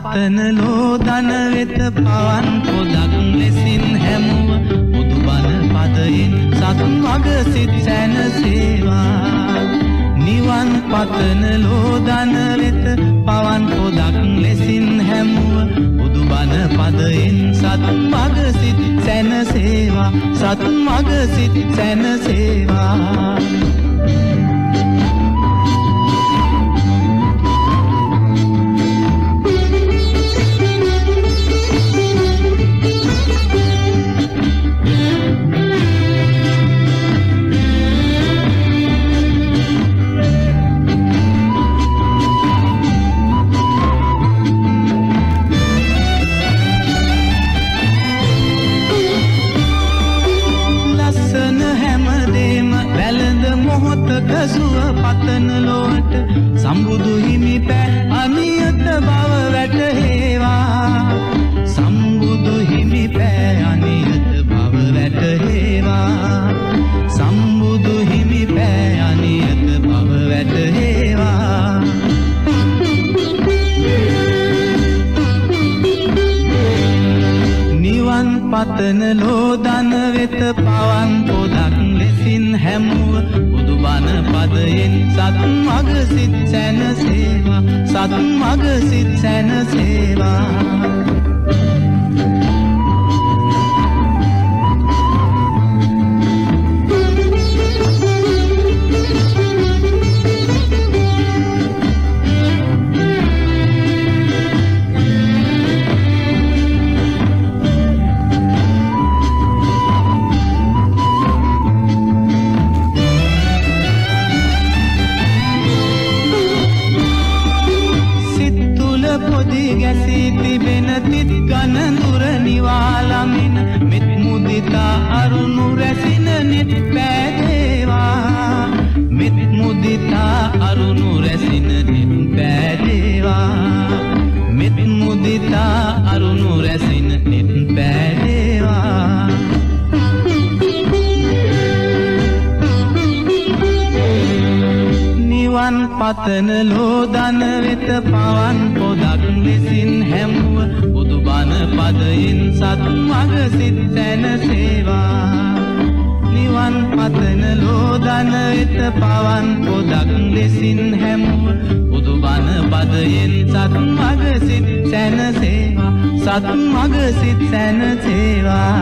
පතන ලෝදන වෙත පවන් පොදක් ලෙසින් හැමුව බුදුබණ පදයෙන් සත් මග සිත් සැනසේවා. නිවන් පතන ලෝදන වෙත පවන් පොදක් ලෙසින් හැමුව බුදුබණ පදයෙන් සත් මග සිත් සැනසේවා. සත් මග සිත් සැනසේවා. සුව පතන ලොවට සම්බුදු හිමි පෑ අනියත බව වැටහේවා. සම්බුදු හිමි පෑ අනියත බව වැටහේවා. සම්බුදු හිමි පෑ අනියත බව වැටහේවා. නිවන් පතන ලෝදන වෙත පවන් පොදක් ලෙසින් හැමුව බුදුබණ පදයෙන් සත් මග සිත් සැනසේවා. සත් මග සිත් සැනසේවා. ගැසී තිබෙන තිත් ගනඳුර නිවාලමින මෙත් මුදිතා අරුණු රැසින නෙත් පෑදේවා. මෙත් මුදිතා අරුණු රැසින නෙත් පෑදේවා. මෙත් මුදිතා අරුණු රැසින නෙත් පෑදේවා. නිවන් පතන ලෝදන වෙත පවන් පොදක් ලෙසින් හැමුව බුදුබණ පදයෙන් සත් මග සිත් සැනසේවා. නිවන් පතන ලෝදන වෙත පවන් පොදක් ලෙසින් හැමුව බුදුබණ පදයෙන් සත් මග සිත් සැනසේවා. සත් මග සිත් සැනසේවා.